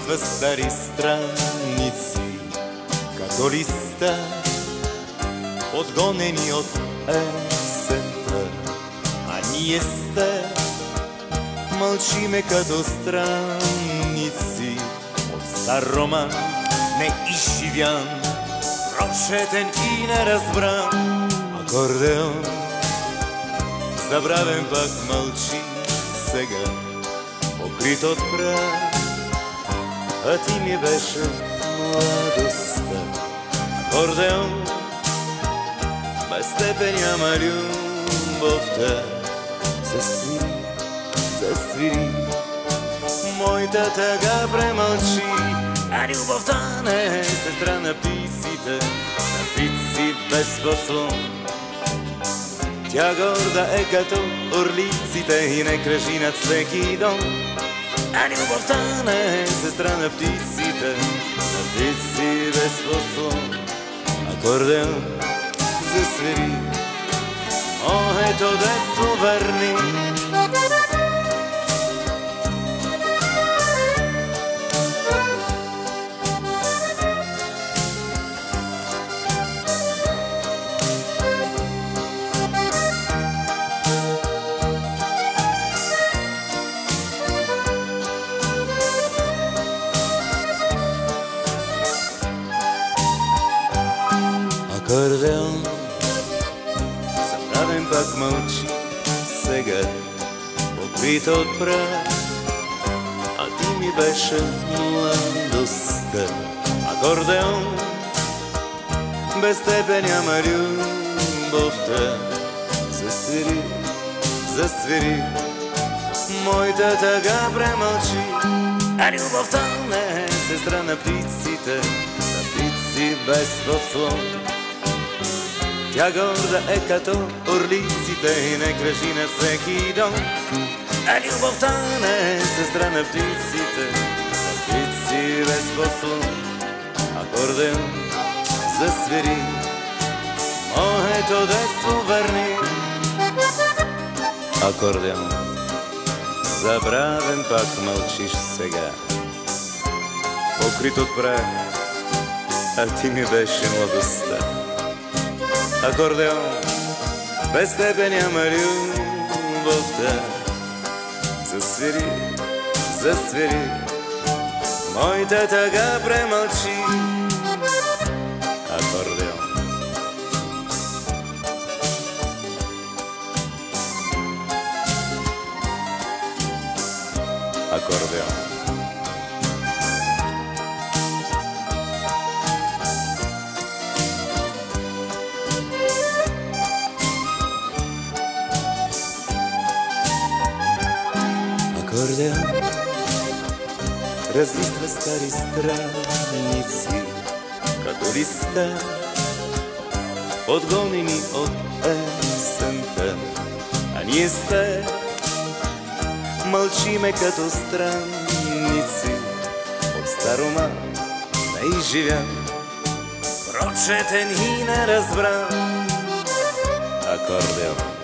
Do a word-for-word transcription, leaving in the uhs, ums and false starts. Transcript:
разлиства стари страници, като листа, отгонени от есента. А ние сте мълчиме като страници от стар роман, неизживян, прочетен и неразбран. Акордеон забравен пак мълчи сега, покрит от прах, а ти ми беше младостта. Акордеон, без тебе няма любовта. Засвири, засвири, моята тъга премълчи. А любовта не е сестра на птиците, на птици без послон. Тя горда е като орлиците и не кръжи над всеки дом. А любовта не е сестра на птиците, на птици без послон. Акордеон, засвири, моето детство върни. Акордеон забравен пак мълчи сега, покрит от прах, а ти ми беше младостта. Акордеон, без тебе няма любовта. Засвири, засвири, моята тъга премълчи. А любовта не е сестра на птиците, на птици без послон. Тя горда е като орлиците и не кръжи на всеки дом. А любовта не е сестра на птиците, на птици без послон. Акордеон, засвири, моето детство върни. Акордеон, забравен пак мълчиш сега, покрит от прах, а ти ми беше младостта. Акордеон, без тебе няма любовта. Засвири, засвири, моята тъга премълчи. Акордеон, акордеон. Акордеон разлиства стари страници, като листа, отгонени от есента. А ние сте мълчиме като страници от стар роман, неизживян, прочетен и неразбран. Акордеон.